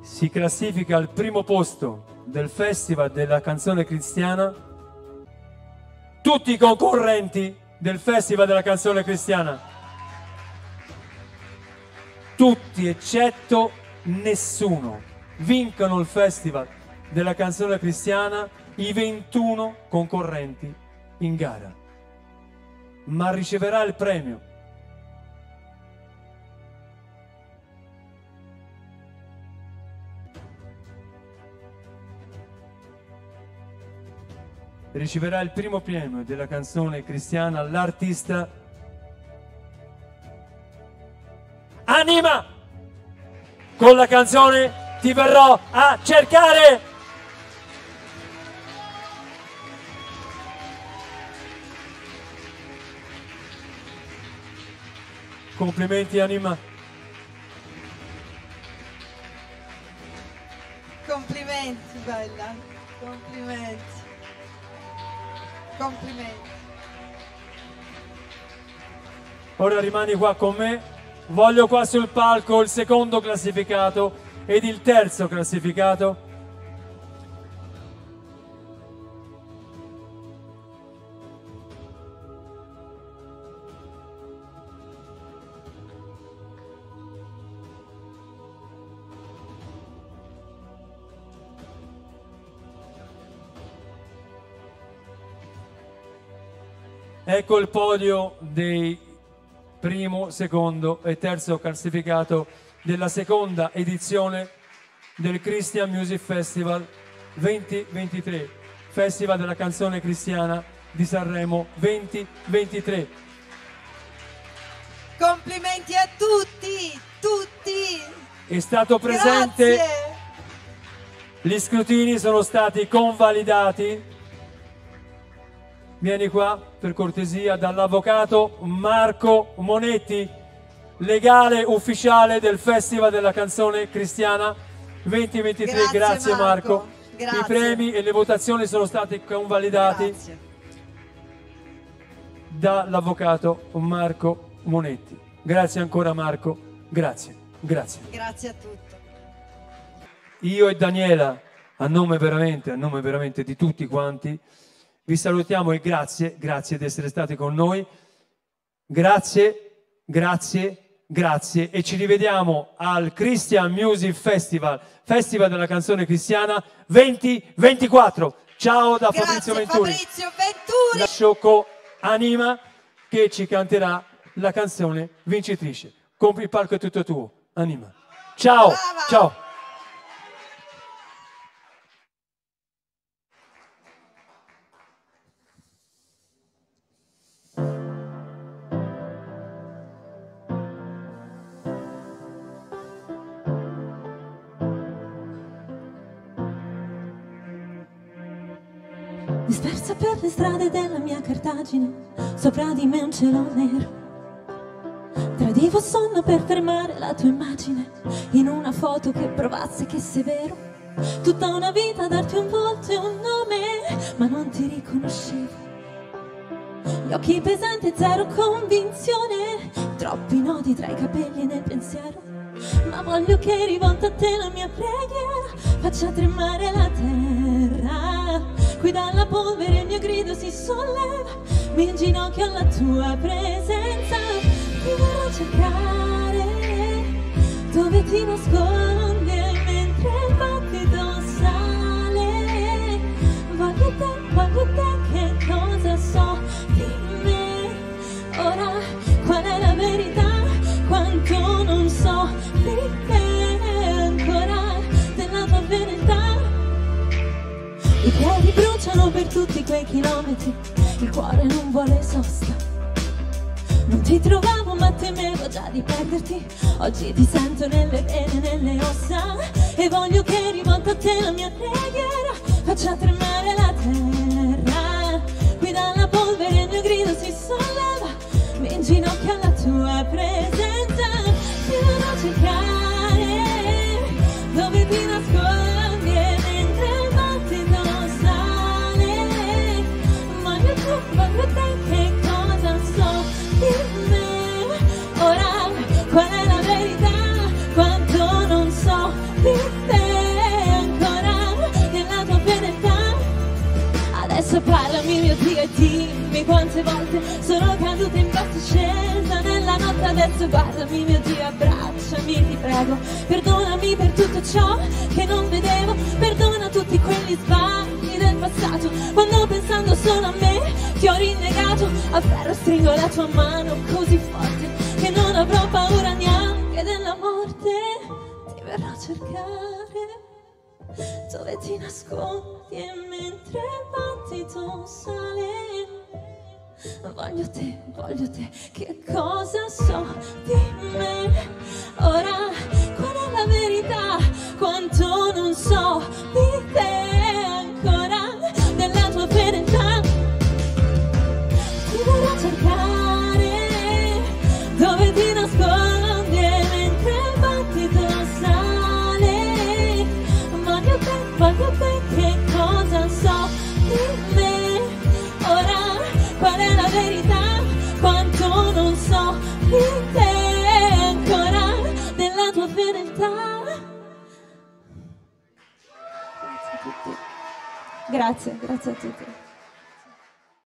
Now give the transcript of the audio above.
si classifica al primo posto del Festival della Canzone Cristiana. Tutti i concorrenti del Festival della Canzone Cristiana, tutti eccetto nessuno, vincono il Festival della Canzone Cristiana i 21 concorrenti in gara, ma riceverà il premio. Riceverà il primo premio della canzone cristiana l'artista Anima, con la canzone Ti verrò a cercare. Complimenti Anima. Complimenti bella, complimenti. Complimenti. Ora rimani qua con me. Voglio qua sul palco il secondo classificato ed il terzo classificato. Ecco il podio dei primo, secondo e terzo classificato della seconda edizione del Christian Music Festival 2023, Festival della Canzone Cristiana di Sanremo 2023. Complimenti a tutti, tutti! È stato presente, grazie. Gli scrutini sono stati convalidati. Vieni qua per cortesia dall'avvocato Marco Monetti, legale ufficiale del Festival della Canzone Cristiana 2023. Grazie Marco. Grazie. I premi e le votazioni sono stati convalidati Grazie. dall'avvocato Marco Monetti. Grazie ancora Marco, grazie, grazie. Grazie a tutti. Io e Daniela, a nome veramente di tutti quanti, vi salutiamo e grazie di essere stati con noi. Grazie e ci rivediamo al Christian Music Festival, Festival della Canzone Cristiana 2024. Ciao da Fabrizio Venturi. Lascio con Anima che ci canterà la canzone vincitrice. Compri il palco, è tutto tuo, Anima. Ciao, brava. Ciao. Dispersa per le strade della mia Cartagine, sopra di me un cielo nero. Tradivo sonno per fermare la tua immagine, in una foto che provasse che sei vero. Tutta una vita a darti un volto e un nome, ma non ti riconoscevo. Gli occhi pesanti e zero convinzione, troppi nodi tra i capelli e nel pensiero. Ma voglio che rivolta a te la mia preghiera faccia tremare la terra. Qui dalla polvere il mio grido si solleva, mi inginocchio alla tua presenza. Ti verrò a cercare dove ti nascondi mentre il battito sale. Voglio te, che cosa so di me. Ora qual è la verità, quanto non so di te ancora, della tua fedeltà. I piedi bruciano per tutti quei chilometri, il cuore non vuole sosta. Non ti trovavo ma temevo già di perderti, oggi ti sento nelle vene, nelle ossa. E voglio che rivolta a te la mia preghiera faccia tremare la terra. Qui dalla polvere il mio grido si solleva, mi inginocchio alla tua presenza. Ti verrò a cercare dove ti nascondi mentre il battito sale. Voglio te, che cosa so di me. Ora qual è la verità, quanto non so di te. quante volte sono caduta in basso scesa nella notte, adesso guardami mio Dio, abbracciami, ti prego. Perdonami per tutto ciò che non vedevo, perdona tutti quegli sbagli del passato, quando pensando solo a me ti ho rinnegato. Afferro, stringo la tua mano così forte che non avrò paura neanche della morte. Ti verrò a cercare dove ti nascondi e mentre il battito sale voglio te, che cosa so di me ora, qual è la verità, quanto non so di te ancora, della tua fedeltà. Ti verrò a cercare dove ti nascondi e mentre il battito sale voglio te, che cosa so di me ora, qual è la verità, quanto non so di te ancora, della tua fedeltà. Grazie a tutti. Grazie a tutti.